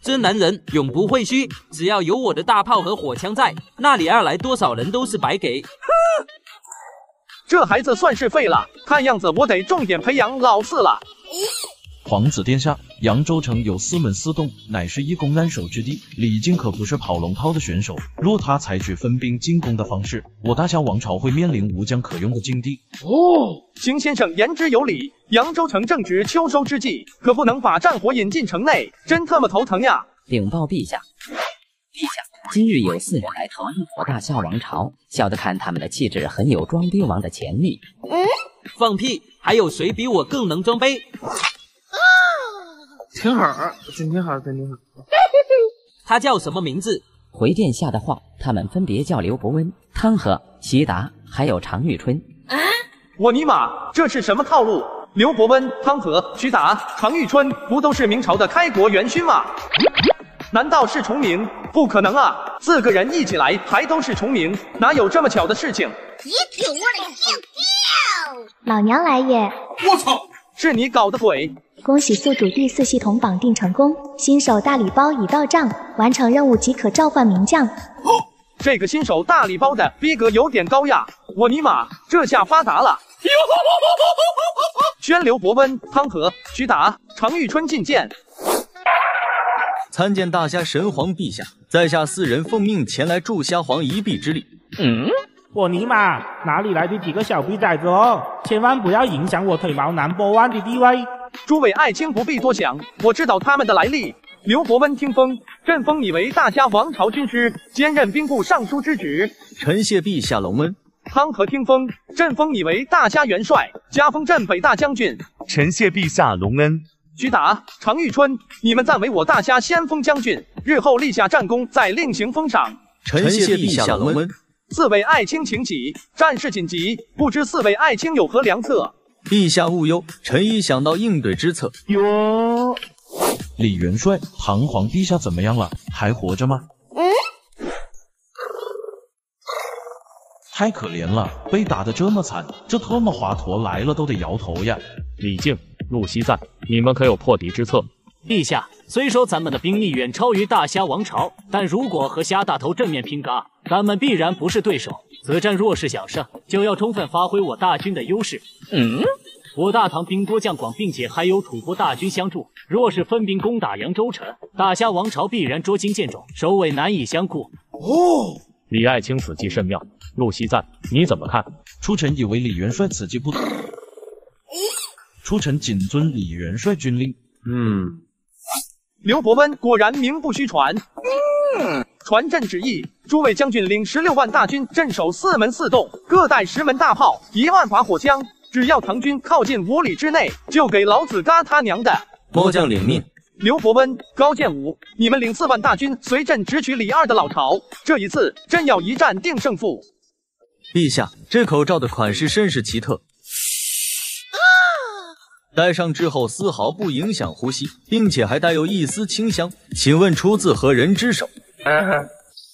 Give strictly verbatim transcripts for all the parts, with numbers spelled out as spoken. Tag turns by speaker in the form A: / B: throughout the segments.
A: 这男人永不会虚，只要有我的大炮和火枪在，那里二来多少人都是白给。
B: 这孩子算是废了，看样子我得重点培养老四了。
C: 皇子殿下，扬州城有四门四洞，乃是易攻难守之地。李靖可不是跑龙套的选手，若他采取分兵进攻的方式，我大夏王朝会面临无将可用的境地。
B: 哦，邢先生言之有理，扬州城正值秋收之际，可不能把战火引进城内，真特么头疼呀！
D: 禀报陛下，陛下，今日有四人来投入我大夏王朝，小的看他们的气质很有装逼王的潜力。
A: 嗯，放屁！还有谁比我更能装杯？
E: 挺好，真挺好，真挺好。
A: 他叫什么名字？
D: 回殿下的话，他们分别叫刘伯温、汤和、习达，还有常遇春。
B: 啊！我尼玛，这是什么套路？刘伯温、汤和、徐达、常遇春，不都是明朝的开国元勋吗？难道是重名？不可能啊！四个人一起来，还都是重名，哪有这么巧的事情？
F: 一听我的小调，
G: 老娘来也！
B: 我操！是你搞的鬼！
G: 恭喜宿主第四系统绑定成功，新手大礼包已到账，完成任务即可召唤名将。
B: 哦，这个新手大礼包的逼格有点高呀！我尼玛，这下发达了！宣刘伯温、汤和、徐达、常遇春觐见。
H: 参见大夏神皇陛下，在下四人奉命前来助虾皇一臂之力。
I: 嗯，我尼玛，哪里来的几个小逼崽子哦！千万不要影响我腿毛number one的地位。
B: 诸位爱卿不必多想，我知道他们的来历。刘伯温听风，朕封你为大夏王朝军师，兼任兵部尚书之职。
H: 臣谢陛下隆恩。
B: 汤和听风，朕封你为大夏元帅，加封镇北大将军。
J: 臣谢陛下隆恩。
B: 徐达、常遇春，你们暂为我大夏先锋将军，日后立下战功，再另行封赏。
H: 臣谢陛下隆恩。
B: 四位爱卿请起，战事紧急，不知四位爱卿有何良策？
H: 陛下勿忧，臣已想到应对之策。
C: 哟，李元帅，唐皇陛下怎么样了？还活着吗？
F: 嗯，
C: 太可怜了，被打得这么惨，这特么华佗来了都得摇头呀。
K: 李靖、陆熙赞，你们可有破敌之策？
L: 陛下，虽说咱们的兵力远超于大夏王朝，但如果和虾大头正面拼嘎，咱们必然不是对手。此战若是想胜，就要充分发挥我大军的优势。
I: 嗯，
L: 我大唐兵多将广，并且还有吐蕃大军相助。若是分兵攻打扬州城，大夏王朝必然捉襟见肘，首尾难以相顾。
K: 哦，李爱卿此计甚妙。陆熙赞，你怎么看？
C: 初臣以为李元帅此计不妥。初臣谨遵李元帅军令。
K: 嗯。
B: 刘伯温果然名不虚传。嗯，传朕旨意，诸位将军领十六万大军镇守四门四洞，各带十门大炮，一万把火枪。只要唐军靠近五里之内，就给老子嘎他娘的！
H: 末将领命。
B: 刘伯温、高建武，你们领四万大军随朕直取李二的老巢。这一次，朕要一战定胜负。
H: 陛下，这口罩的款式甚是奇特。戴上之后丝毫不影响呼吸，并且还带有一丝清香，请问出自何人之手？
E: 嗯、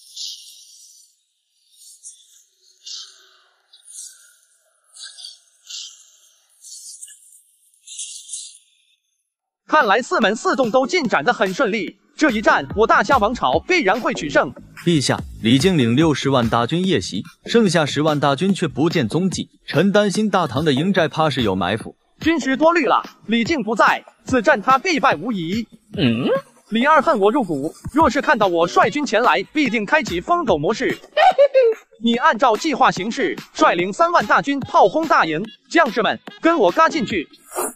B: 看来四门四洞都进展得很顺利，这一战我大夏王朝必然会取胜。
H: 陛下，李靖领六十万大军夜袭，剩下十万大军却不见踪迹，臣担心大唐的营寨怕是有埋伏。
B: 军师多虑了，李靖不在，此战他必败无疑。
I: 嗯，
B: 李二恨我入骨，若是看到我率军前来，必定开启疯狗模式。你按照计划行事，率领三万大军炮轰大营，将士们跟我嘎进去。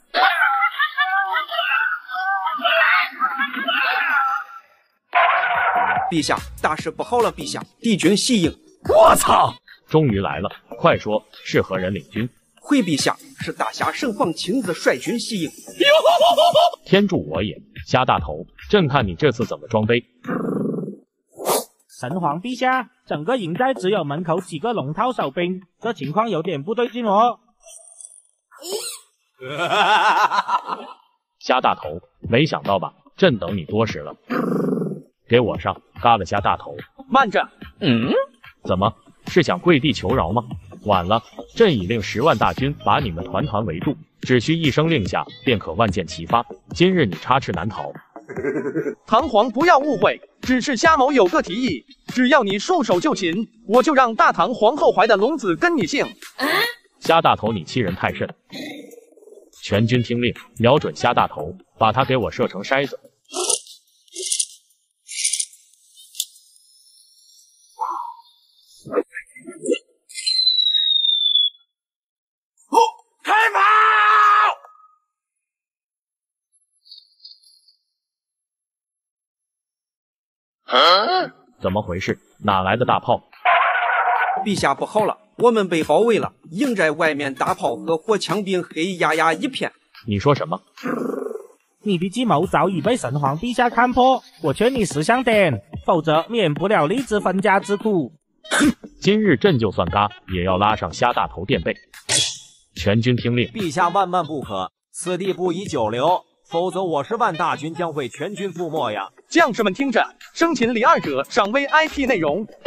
M: 陛下，大事不好了！陛下，敌军袭营！
K: 我操！终于来了，快说是何人领军？
M: 回陛下，是大夏神皇亲自率军袭营。
K: 天助我也！虾大头，朕看你这次怎么装杯？
I: 神皇陛下，整个营寨只有门口几个龙套守兵，这情况有点不对劲哦。
K: 虾大头，没想到吧？朕等你多时了。给我上，嘎了虾大头。
B: 慢着，
I: 嗯，
K: 怎么是想跪地求饶吗？晚了，朕已令十万大军把你们团团围住，只需一声令下，便可万箭齐发。今日你插翅难逃。
B: 唐皇不要误会，只是虾某有个提议，只要你束手就擒，我就让大唐皇后怀的龙子跟你姓。
K: 虾大头，你欺人太甚！全军听令，瞄准虾大头，把他给我射成筛子。
M: 开跑！
K: 啊、怎么回事？哪来的大炮？
M: 陛下不好了，我们被包围了，营寨外面大炮和火枪兵黑压压一片。
K: 你说什么？
I: 你的计谋早已被神皇陛下看破，我劝你识相点，否则免不了立志分家之苦。
K: 今日朕就算嘎，也要拉上虾大头垫背。全军听令！
N: 陛下万万不可，此地不宜久留，否则我十万大军将会全军覆没呀！
B: 将士们听着，生擒李二者赏 V I P 内容，